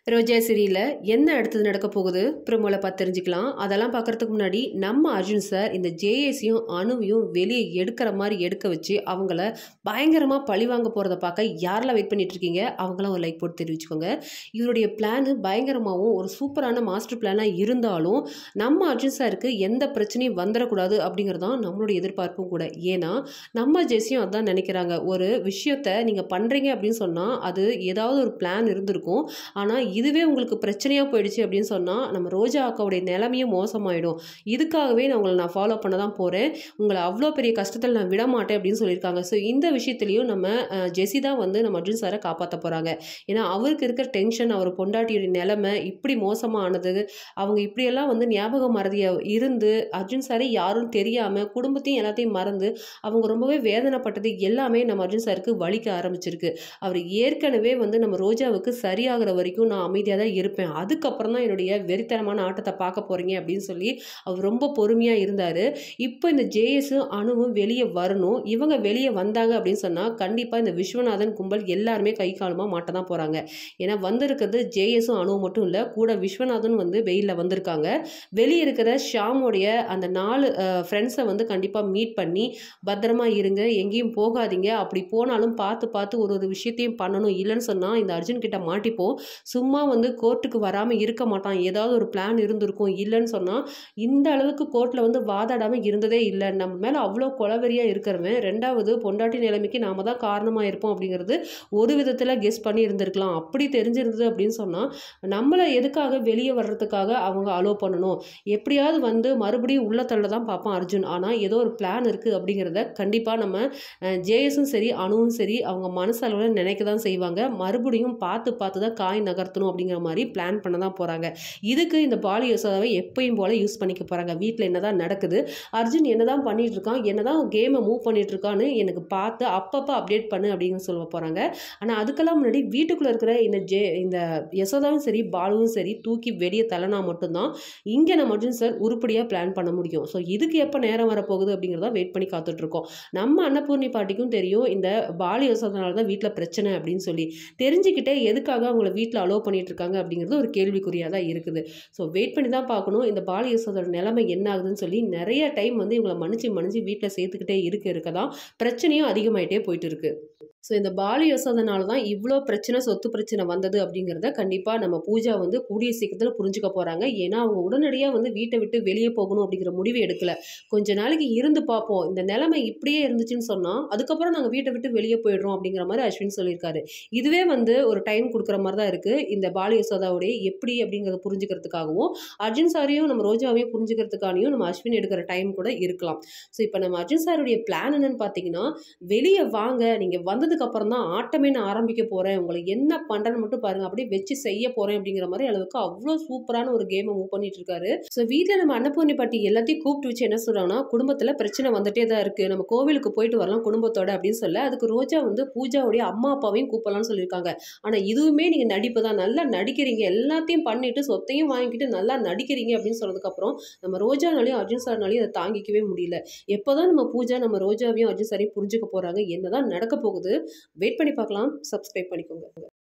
ரோஜா சீரியல்ல என்ன அடுத்தது நடக்க போகுது ப்ரோமோல பார்த்து தெரிஞ்சுக்கலாம். அதெல்லாம் பார்க்கறதுக்கு முன்னாடி நம்ம அர்ஜுன் சார் இந்த ஜேஎஸையும் அணுவையும் வெளியே எடுக்கிற மாதிரி எடுக்க வச்சு அவங்கள பயங்கரமா பழி வாங்க போறத பார்க்க யாரெல்லாம் வெயிட் பண்ணிட்டு இருக்கீங்க அவங்களாம் ஒரு லைக் போட்டு தெரிவிச்சுக்கோங்க. இவருடைய பிளான் பயங்கரமாகவும் ஒரு சூப்பரான மாஸ்டர் பிளானா இருந்தாலும் நம்ம அர்ஜுன் சாருக்கு எந்த பிரச்சனையும் வந்துடக்கூடாது அப்படிங்கிறதான் நம்மளுடைய எதிர்பார்ப்பும் கூட. ஏன்னா நம்ம ஜெஸியும் அதான் நினைக்கிறாங்க. ஒரு விஷயத்த நீங்க பண்றீங்க அப்படின்னு சொன்னா அது ஏதாவது ஒரு பிளான் இருந்திருக்கும். ஆனால் இதுவே உங்களுக்கு பிரச்சனையாக போயிடுச்சு அப்படின்னு சொன்னால் நம்ம ரோஜா அக்காவுடைய நிலைமையும் மோசமாயிடும். இதுக்காகவே நான் உங்களை ஃபாலோ பண்ண தான் போகிறேன், உங்களை அவ்வளோ பெரிய கஷ்டத்தில் நான் விட மாட்டேன் அப்படின்னு சொல்லியிருக்காங்க. ஸோ இந்த விஷயத்துலையும் நம்ம ஜெஸி தான் வந்து நம்ம அர்ஜுன் சாரை காப்பாற்ற போகிறாங்க. ஏன்னா அவருக்கு இருக்கிற டென்ஷன், அவர் பொண்டாட்டியுடைய நிலைமை இப்படி மோசமானது, அவங்க இப்படியெல்லாம் வந்து ஞாபகம் மறதியாக இருந்து அர்ஜுன் சாரை யாரும் தெரியாமல் குடும்பத்தையும் எல்லாத்தையும் மறந்து அவங்க ரொம்பவே வேதனைப்பட்டது எல்லாமே நம்ம அர்ஜுன் சாருக்கு வலிக்க ஆரம்பிச்சிருக்கு. அவர் ஏற்கனவே வந்து நம்ம ரோஜாவுக்கு சரியாகிற வரைக்கும் நான் அமைதியாக தான் இருப்பேன், அதுக்கப்புறம் தான் என்னுடைய வெறித்தனமான ஆட்டத்தை பார்க்க போறீங்க அப்படின்னு சொல்லி அவர் ரொம்ப பொறுமையாக இருந்தார். இப்போ இந்த ஜேஎஸும் அணுவும் வெளியே வரணும். இவங்க வெளியே வந்தாங்க அப்படின்னு சொன்னால் கண்டிப்பாக இந்த விஸ்வநாதன் கும்பல் எல்லாருமே கை காலமாக மாட்ட தான் போகிறாங்க. ஏன்னா வந்திருக்கிறது ஜேஎஸும் அணுவும் மட்டும் இல்லை, கூட விஸ்வநாதன் வந்து வெயிலில் வந்திருக்காங்க. வெளியே இருக்கிற ஷாமுடைய அந்த 4 ஃப்ரெண்ட்ஸை வந்து கண்டிப்பாக மீட் பண்ணி பத்திரமா இருங்க, எங்கேயும் போகாதீங்க, அப்படி போனாலும் பார்த்து பார்த்து ஒரு ஒரு விஷயத்தையும் பண்ணணும், இல்லைன்னு சொன்னால் இந்த அர்ஜுன் கிட்ட மாட்டிப்போம், சும்மா வந்து கோர்ட்டுக்கு வராமல் இருக்க மாட்டான், ஏதாவது ஒரு பிளான் இருந்திருக்கும், இல்லைன்னு சொன்னால் இந்த அளவுக்கு கோர்ட்டில் வந்து வாதாடாமல் இருந்ததே இல்லை, நம்ம மேலே அவ்வளோ கொலவெறியாக இருக்கிறவன் ரெண்டாவது பொண்டாட்டி நிலைமைக்கு நாம தான் காரணமாக இருப்போம் அப்படிங்கிறது ஒரு விதத்தில் கெஸ் பண்ணி இருந்திருக்கலாம். அப்படி தெரிஞ்சிருந்தது அப்படின்னு சொன்னால் நம்மளை எதுக்காக வெளியே வர்றதுக்காக அவங்க அலோவ் பண்ணணும், எப்படியாவது வந்து மறுபடியும் உள்ள தள்ள தான் பார்ப்பான் அர்ஜுன். ஆனால் ஏதோ ஒரு பிளான் இருக்குது அப்படிங்கிறத கண்டிப்பாக நம்ம ஜேஎஸும் சரி அணுவும் சரி அவங்க மனசளவில் நினைக்க தான் செய்வாங்க. மறுபடியும் பார்த்து பார்த்து தான் காய் நகர்த்தணும் அப்படிங்கிற மாதிரி பிளான் பண்ண தான் போகிறாங்க. இதுக்கு இந்த பாலி யோசனாவை எப்பயும் போல யூஸ் பண்ணிக்க போகிறாங்க. வீட்டில் என்னதான் நடக்குது, அர்ஜுன் என்னதான் பண்ணிட்டு இருக்கான், என்னதான் கேமை மூவ் பண்ணிட்டு இருக்கான்னு எனக்கு பார்த்து அப்பப்போ அப்டேட் பண்ணு அப்படின்னு சொல்ல போகிறாங்க. ஆனால் அதுக்கெல்லாம் முன்னாடி வீட்டுக்குள்ளே இருக்கிற இந்த யசோதாவும் சரி பாலுவும் சரி தூக்கி வெளியே தள்ளனா மட்டும்தான் இங்கே நம்ம அர்ஜுன் சார் உருப்படியாக பிளான் பண்ண முடியும். ஸோ இதுக்கு எப்போ நேரம் வரப்போகுது அப்படிங்கிறத வெயிட் பண்ணி காத்துட்ருக்கோம். நம்ம அன்னபூர்ணி பாட்டிக்கும் தெரியும் இந்த பாலி யோசனால தான் வீட்டில் பிரச்சனை அப்படின்னு சொல்லி, தெரிஞ்சுக்கிட்டே எதுக்காக அவங்கள வீட்டில் அலோவ் பண்ணிட்டு இருக்காங்க அப்படிங்கிறது ஒரு கேள்விக்குறியாக தான் இருக்குது. ஸோ வெயிட் பண்ணி தான் பார்க்கணும் இந்த பாலி யோசனோட நிலைமை என்ன ஆகுதுன்னு சொல்லி. நிறைய டைம் வந்து இவங்களை மன்னிச்சு வீட்டில் சேர்த்துக்கிட்டே இருக்க தான் பிரச்சனையும் அதிகமாயிட்டே போயிட்டு இருக்கு. ஸோ இந்த பாலி யோசனால தான் இவ்வளோ பிரச்சனை, சொத்து பிரச்சனை வந்தது அப்படிங்கிறத கண்டிப்பாக நம்ம பூஜா வந்து கூடிய சீக்கிரத்தில் புரிஞ்சுக்க போகிறாங்க. ஏன்னா அவங்க உடனடியாக வந்து வீட்டை விட்டு வெளியே போகணும் அப்படிங்கிற முடிவு எடுக்கல, கொஞ்ச நாளைக்கு இருந்து பார்ப்போம், இந்த நிலைமை இப்படியே இருந்துச்சுன்னு சொன்னால் அதுக்கப்புறம் நாங்கள் வீட்டை விட்டு வெளியே போயிடுறோம் அப்படிங்கிற மாதிரி அஸ்வின் சொல்லியிருக்காரு. இதுவே வந்து ஒரு டைம் கொடுக்குற மாதிரி தான் இருக்குது இந்த பாலி யோசனாவுடைய எப்படி அப்படிங்கிறத புரிஞ்சுக்கிறதுக்காகவும் அர்ஜுன் சாரையும் நம்ம ரோஜாவையும் புரிஞ்சுக்கிறதுக்காகவும் நம்ம அஸ்வின் எடுக்கிற டைம் கூட இருக்கலாம். ஸோ இப்போ நம்ம அர்ஜுன் சாருடைய பிளான் என்னன்னு பார்த்தீங்கன்னா, வெளியே வாங்க, நீங்கள் வந்ததுக்கு அப்புறம் தான் ஆட்டமே நான் ஆரம்பிக்க போறேன், உங்களை என்ன பண்றேன்னு மட்டும் பாருங்க, அப்படியே வச்சு செய்ய போறேன் அப்படிங்கிற மாதிரி அளவுக்கு அவ்வளோ சூப்பரான ஒரு கேமை மூவ் பண்ணிட்டு இருக்காரு. ஸோ வீட்டில் நம்ம அன்னபூர்ணி பாட்டி எல்லாத்தையும் கூப்பிட்டு வச்சு என்ன சொல்றாங்கன்னா, குடும்பத்தில் பிரச்சனை வந்துட்டே தான் இருக்கு, நம்ம கோவிலுக்கு போயிட்டு வரலாம் குடும்பத்தோட அப்படின்னு சொல்ல, அதுக்கு ரோஜா வந்து பூஜாவுடைய அம்மா அப்பாவையும் கூப்பிடலாம்னு சொல்லியிருக்காங்க. ஆனால் இதுவுமே நீங்க நடிப்பு தான், நல்லா நடிக்கிறீங்க, எல்லாத்தையும் பண்ணிட்டு சொத்தையும் வாங்கிட்டு நல்லா நடிக்கிறீங்க அப்படின்னு சொன்னதுக்கப்புறம் நம்ம ரோஜானாலையும் அர்ஜுன் சார்னாலையும் அதை தாங்கிக்கவே முடியல. எப்போதான் நம்ம பூஜா நம்ம ரோஜாவையும் அர்ஜுன் சாரையும் புரிஞ்சுக்க போறாங்க, என்னதான் நடக்க போகுது வெயிட் பண்ணி பார்க்கலாம். சப்ஸ்கிரைப் பண்ணிக்கோங்க.